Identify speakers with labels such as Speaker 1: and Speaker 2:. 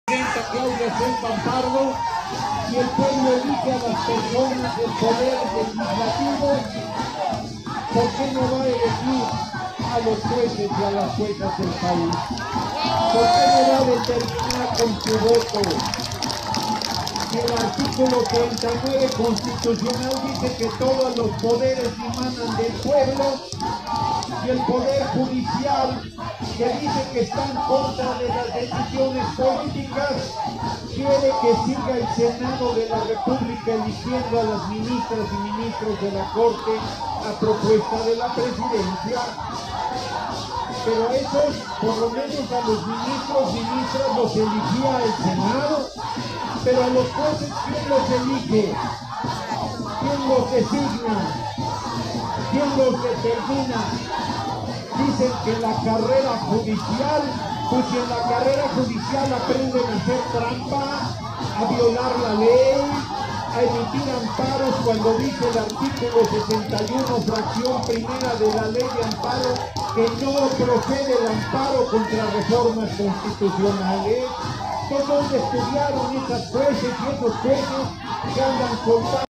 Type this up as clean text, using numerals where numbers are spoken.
Speaker 1: Claudia Sheinbaum Pardo, y el pueblo elige a las personas del poder legislativo, ¿por qué no va a elegir a los jueces y a las juezas del país? ¿Por qué no va a determinar con su voto? Si el artículo 39 constitucional dice que todos los poderes emanan del pueblo, y el poder judicial, que dice que está en contra de las decisiones políticas, quiere que siga el Senado de la República eligiendo a las ministras y ministros de la Corte a propuesta de la Presidencia. Pero esos, por lo menos a los ministros y ministras los eligía el Senado, pero a los jueces, ¿quién los elige? ¿Quién los designa? ¿Quién los determina? Dicen que en la carrera judicial, pues si en la carrera judicial aprenden a hacer trampa, a violar la ley, a emitir amparos cuando dice el artículo 61, fracción primera de la ley de amparo, que no procede el amparo contra reformas constitucionales. ¿Dónde estudiaron esas jueces y esos jueces que andan soltando?